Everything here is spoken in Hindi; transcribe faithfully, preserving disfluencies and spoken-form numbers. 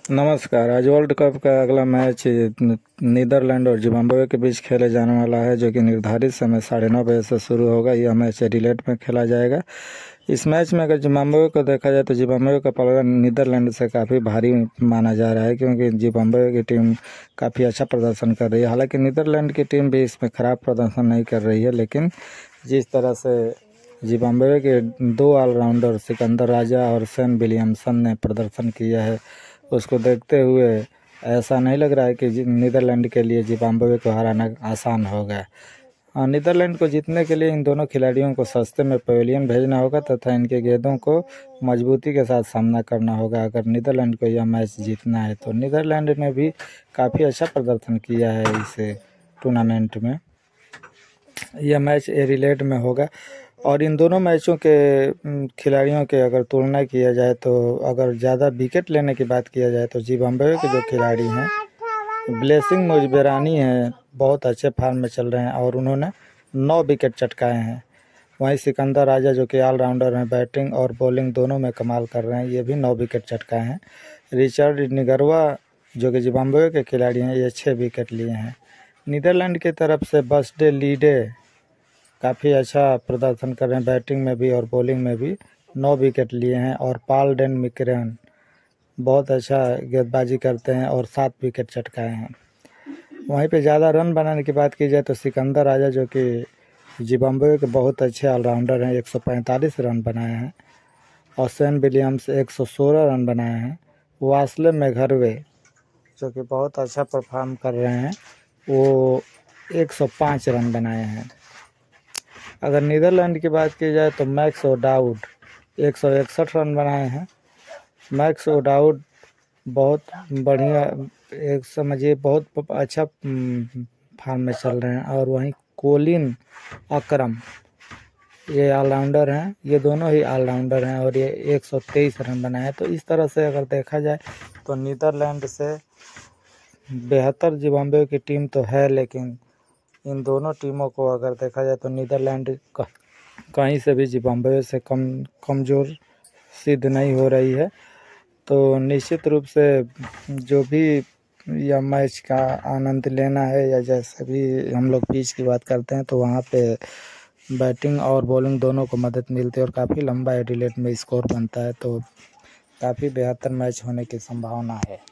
नमस्कार। आज वर्ल्ड कप का अगला मैच नीदरलैंड और जिम्बाब्वे के बीच खेले जाने वाला है, जो कि निर्धारित समय साढ़े नौ बजे से शुरू होगा। यह मैच एडिलेड में खेला जाएगा। इस मैच में अगर जिम्बाब्वे को देखा जाए तो जिम्बाब्वे का पलड़ा नीदरलैंड से काफ़ी भारी माना जा रहा है, क्योंकि जिम्बाब्वे की टीम काफ़ी अच्छा प्रदर्शन कर रही है। हालांकि नीदरलैंड की टीम भी इसमें ख़राब प्रदर्शन नहीं कर रही है, लेकिन जिस तरह से जिम्बाब्वे के दो ऑलराउंडर सिकंदर राजा और सेन विलियमसन ने प्रदर्शन किया है, उसको देखते हुए ऐसा नहीं लग रहा है कि नीदरलैंड के लिए जिम्बाब्वे को हराना आसान होगा। और नीदरलैंड को जीतने के लिए इन दोनों खिलाड़ियों को सस्ते में पवेलियन भेजना होगा तथा इनके गेंदों को मजबूती के साथ सामना करना होगा अगर नीदरलैंड को यह मैच जीतना है। तो नीदरलैंड ने भी काफ़ी अच्छा प्रदर्शन किया है इस टूर्नामेंट में। यह मैच एडिलेड में होगा और इन दोनों मैचों के खिलाड़ियों के अगर तुलना किया जाए तो अगर ज़्यादा विकेट लेने की बात किया जाए तो जिम्बाब्वे के जो खिलाड़ी हैं ब्लेसिंग मुजबेरानी हैं, बहुत अच्छे फॉर्म में चल रहे हैं और उन्होंने नौ विकेट चटकाए हैं। वहीं सिकंदर राजा जो कि ऑलराउंडर हैं, बैटिंग और बॉलिंग दोनों में कमाल कर रहे हैं, ये भी नौ विकेट चटकाए हैं। रिचर्ड निगरवा जो कि जिम्बाब्वे के खिलाड़ी हैं, ये छः विकेट लिए हैं। नीदरलैंड की तरफ से बसडे लीडे काफ़ी अच्छा प्रदर्शन कर रहे हैं, बैटिंग में भी और बॉलिंग में भी नौ विकेट लिए हैं। और पाल डेन मिक्रेन बहुत अच्छा गेंदबाजी करते हैं और सात विकेट चटकाए हैं। वहीं पे ज़्यादा रन बनाने की बात की जाए तो सिकंदर राजा जो कि जिम्बाब्वे के बहुत अच्छे ऑलराउंडर हैं, एक सौ पैंतालीस रन बनाए हैं और सेन विलियम्स एक सौ सोलह रन बनाए हैं। वास्ले मेघरवे जो कि बहुत अच्छा परफॉर्म कर रहे हैं, वो एक सौ पाँच रन बनाए हैं। अगर नीदरलैंड की बात की जाए तो मैक्स ओडाउड एक सौ इकसठ रन बनाए हैं। मैक्स ओडाउड बहुत बढ़िया, एक समझिए बहुत अच्छा फॉर्म में चल रहे हैं। और वहीं कोलिन अकरम ये ऑलराउंडर हैं, ये दोनों ही ऑलराउंडर हैं और ये एक सौ तेईस रन बनाए हैं। तो इस तरह से अगर देखा जाए तो नीदरलैंड से बेहतर जिम्बाब्वे की टीम तो है, लेकिन इन दोनों टीमों को अगर देखा जाए तो नीदरलैंड कहीं से भी जिम्बाब्वे से कम कमज़ोर सिद्ध नहीं हो रही है। तो निश्चित रूप से जो भी यह मैच का आनंद लेना है या जैसे भी हम लोग पिच की बात करते हैं तो वहाँ पे बैटिंग और बॉलिंग दोनों को मदद मिलती है और काफ़ी लंबा एडिलेड में स्कोर बनता है, तो काफ़ी बेहतर मैच होने की संभावना है।